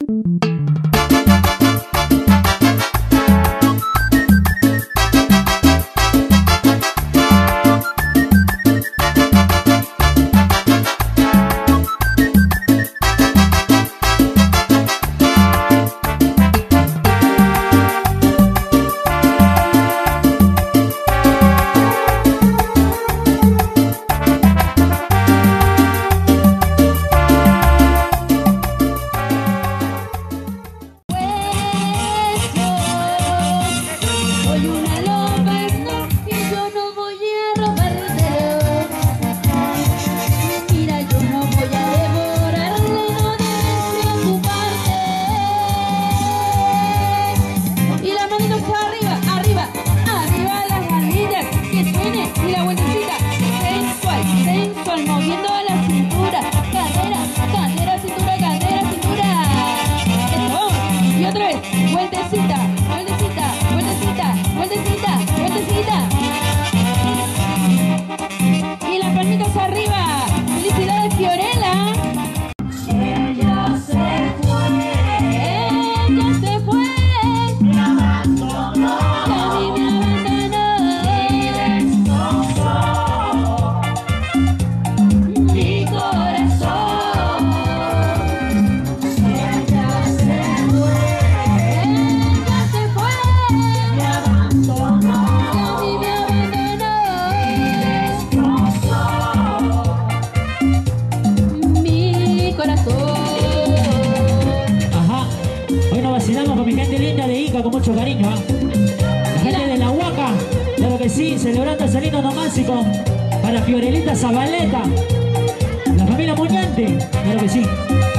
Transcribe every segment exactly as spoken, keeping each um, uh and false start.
Con mucho cariño, ¿eh? La gente de la Huaca, claro que sí, celebrando ese lindo nomásico para Fiorelita Zabaleta, la familia Muñante, claro que sí.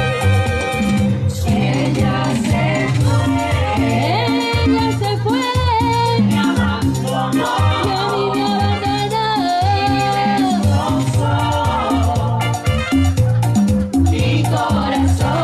Ella se fue, ella se fue, me abandonó, y a mí me abandonó, y destrozó mi corazón.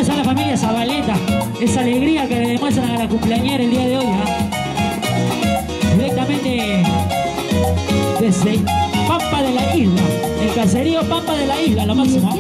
Saludos a la familia Zabaleta. Esa alegría que le demuestran a la cumpleañera el día de hoy, ¿eh? Directamente desde Pampa de la Isla, el caserío Pampa de la Isla, lo máximo.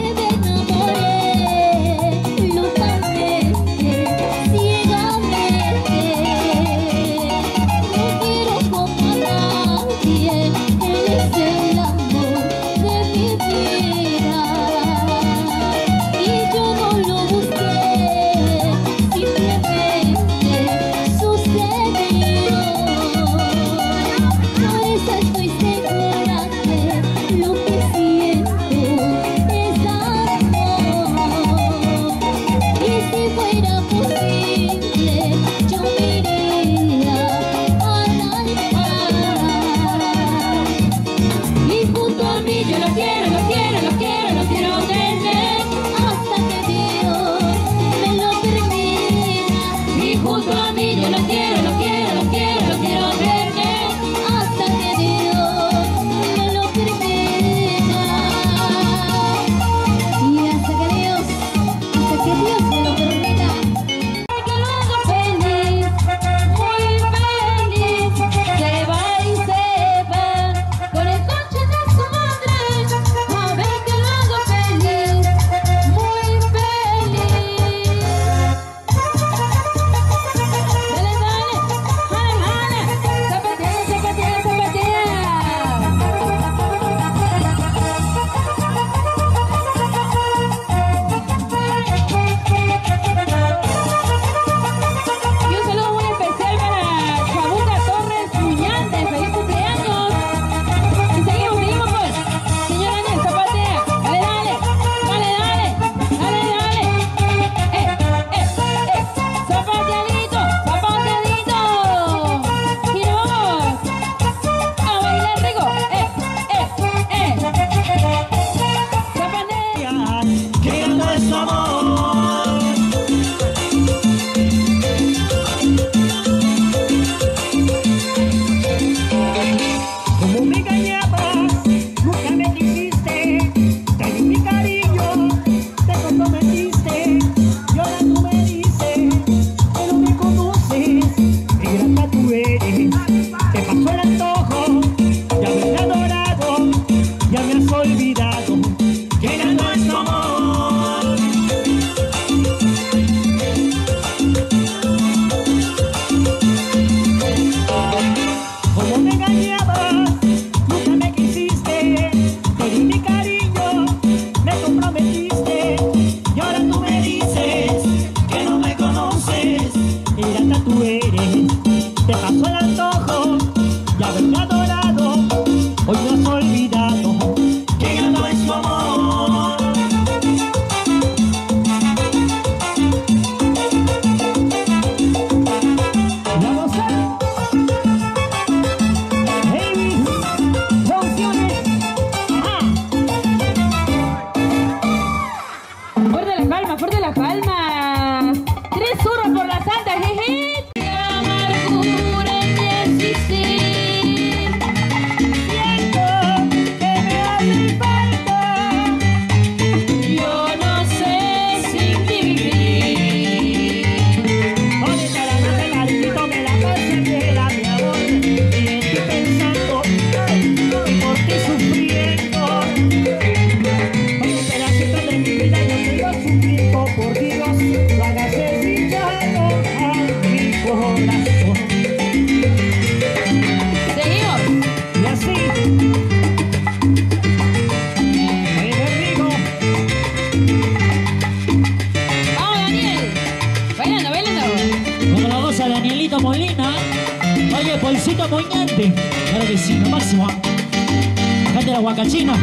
Polcito Moñante, claro que sí, lo máximo. Acá de la Huacachina.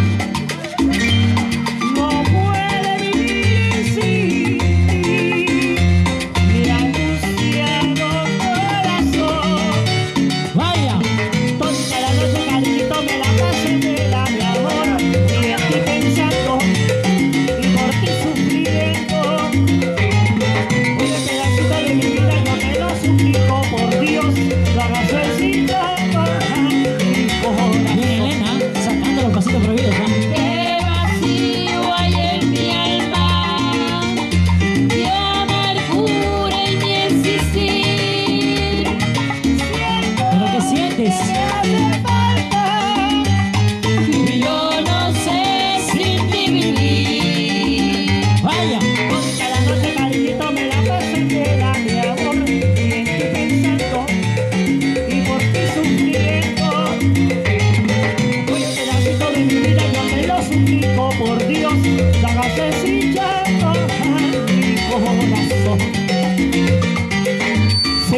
No puede vivir sin ti, mi angustiado corazón. Vaya. Toda la noche, cariñito, me la paso en vela, mi amor. Y estoy pensando y por ti sufriendo. Un pedacito de mi vida yo te lo suplico, por Dios, lo hagas suavecito. Bien, Elena, sacando los pasitos prohibidos, ¿no?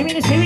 Se viene, se viene.